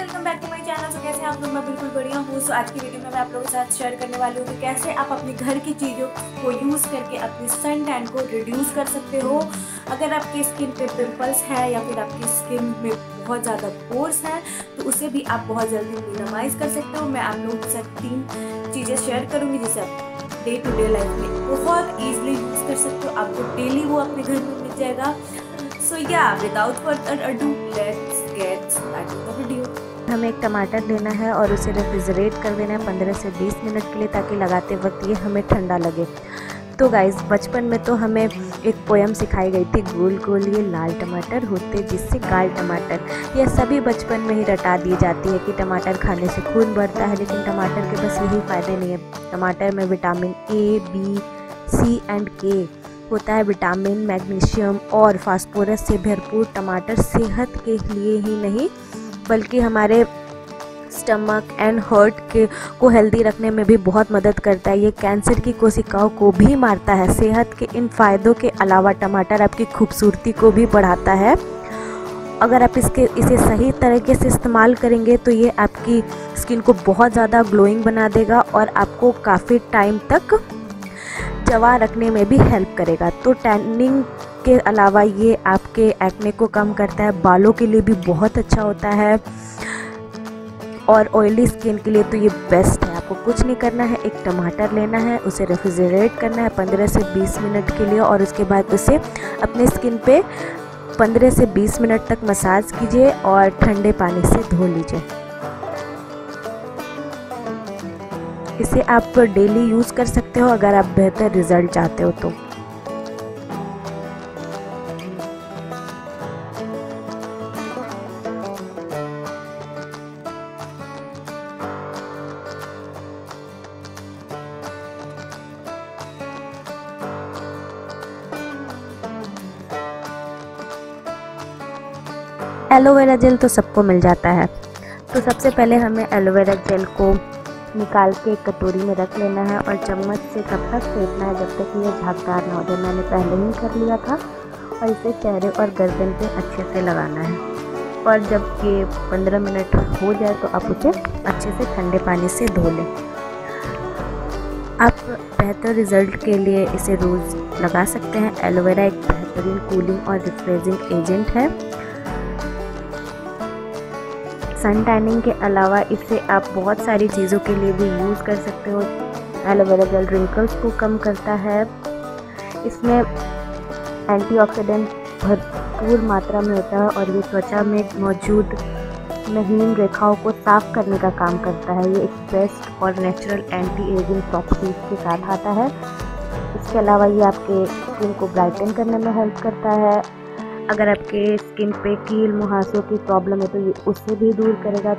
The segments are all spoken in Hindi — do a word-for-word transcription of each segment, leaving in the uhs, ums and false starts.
Welcome back to my channel. So कैसे आप लोग? मैं बिल्कुल बढ़िया हूँ। सो आज की वीडियो में मैं आप लोगों के साथ शेयर करने वाली हूँ कि कैसे आप अपने घर की चीज़ों को यूज़ करके अपनी सन टैन को रिड्यूस कर सकते हो। अगर आपकी स्किन पे पिंपल्स है या फिर आपकी स्किन में बहुत ज़्यादा पोर्स हैं तो उसे भी आप बहुत जल्दी मिनिमाइज कर सकते हो। मैं आप लोगों के साथ तीन चीज़ें शेयर करूँगी जिसे आप डे टू डे लाइफ में बहुत ईजिली यूज़ कर सकते हो। आपको डेली वो अपने घर में मिल जाएगा। सो या without further ado let's get started the video. हमें एक टमाटर लेना है और उसे रेफ्रिजरेट कर देना है पंद्रह से बीस मिनट के लिए, ताकि लगाते वक्त ये हमें ठंडा लगे। तो गाइस, बचपन में तो हमें एक पोयम सिखाई गई थी, गोल गोल ये लाल टमाटर होते जिससे गाल टमाटर। यह सभी बचपन में ही रटा दी जाती है कि टमाटर खाने से खून बढ़ता है, लेकिन टमाटर के बस यही फ़ायदे नहीं है। टमाटर में vitamin A, B, C and K होता है। विटामिन, मैग्नीशियम और फास्फोरस से भरपूर टमाटर सेहत के लिए ही नहीं बल्कि हमारे स्टमक एंड हार्ट के को हेल्दी रखने में भी बहुत मदद करता है। ये कैंसर की कोशिकाओं को भी मारता है। सेहत के इन फायदों के अलावा टमाटर आपकी खूबसूरती को भी बढ़ाता है। अगर आप इसके इसे सही तरीके से इस्तेमाल करेंगे तो ये आपकी स्किन को बहुत ज़्यादा ग्लोइंग बना देगा और आपको काफ़ी टाइम तक जवा रखने में भी हेल्प करेगा। तो टैनिंग के अलावा ये आपके एक्ने को कम करता है, बालों के लिए भी बहुत अच्छा होता है और ऑयली स्किन के लिए तो ये बेस्ट है। आपको कुछ नहीं करना है, एक टमाटर लेना है, उसे रेफ्रिजरेट करना है पंद्रह से बीस मिनट के लिए और उसके बाद उसे अपने स्किन पे पंद्रह से बीस मिनट तक मसाज कीजिए और ठंडे पानी से धो लीजिए। इसे आप डेली यूज़ कर सकते हो अगर आप बेहतर रिजल्ट चाहते हो तो। एलोवेरा जेल तो सबको मिल जाता है। तो सबसे पहले हमें एलोवेरा जेल को निकाल के एक कटोरी में रख लेना है और चम्मच से तब तक फेंटना है जब तक ये झागदार ना हो जाए। मैंने पहले ही कर लिया था। और इसे चेहरे और गर्दन पे अच्छे से लगाना है और जब ये पंद्रह मिनट हो जाए तो आप उसे अच्छे से ठंडे पानी से धो लें। आप बेहतर रिजल्ट के लिए इसे रोज़ लगा सकते हैं। एलोवेरा एक बेहतरीन कूलिंग और रिफ्रेशिंग एजेंट है। सन टैनिंग के अलावा इसे आप बहुत सारी चीज़ों के लिए भी यूज़ कर सकते हो। एलोवेरा जेल रिंकल्स को कम करता है। इसमें एंटीऑक्सीडेंट भरपूर मात्रा में होता है और ये त्वचा में मौजूद महीन रेखाओं को साफ करने का काम करता है। ये एक बेस्ट और नेचुरल एंटी एजिंग प्रॉपर्टीज के साथ आता है। इसके अलावा ये आपके स्किन को ब्राइटन करने में हेल्प करता है। अगर आपके स्किन पे कील मुहासों की प्रॉब्लम है तो ये उससे भी दूर करेगा।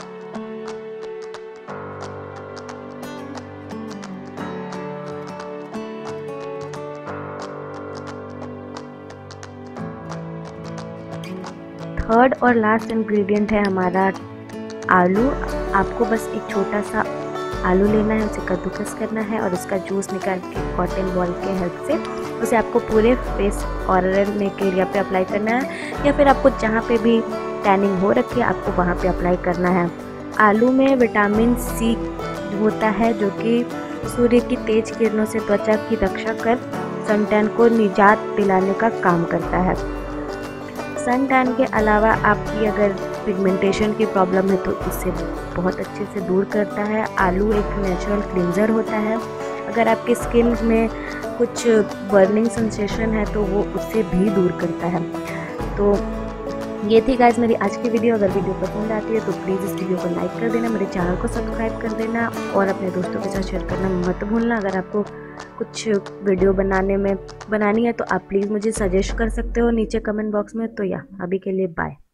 थर्ड और लास्ट इंग्रेडिएंट है हमारा आलू। आपको बस एक छोटा सा आलू लेना है, उसे कद्दूकस करना है और उसका जूस निकाल के कॉटन बॉल के हेल्प से उसे आपको पूरे फेस और नेक एरिया पे अप्लाई करना है या फिर आपको जहाँ पे भी टैनिंग हो रखी है आपको वहाँ पे अप्लाई करना है। आलू में विटामिन सी होता है जो कि सूर्य की तेज किरणों से त्वचा की रक्षा कर सन टैन को निजात दिलाने का काम करता है। सन टैन के अलावा आपकी अगर पिगमेंटेशन की प्रॉब्लम है तो इसे बहुत अच्छे से दूर करता है। आलू एक नेचुरल क्लींजर होता है। अगर आपकी स्किन में कुछ बर्निंग सेंसेशन है तो वो उससे भी दूर करता है। तो ये थी गाइस मेरी आज की वीडियो। अगर वीडियो पसंद आती है तो प्लीज़ इस वीडियो को लाइक कर देना, मेरे चैनल को सब्सक्राइब कर देना और अपने दोस्तों के साथ शेयर करना मत भूलना। अगर आपको कुछ वीडियो बनाने में बनानी है तो आप प्लीज़ मुझे सजेस्ट कर सकते हो नीचे कमेंट बॉक्स में। तो या अभी के लिए बाय।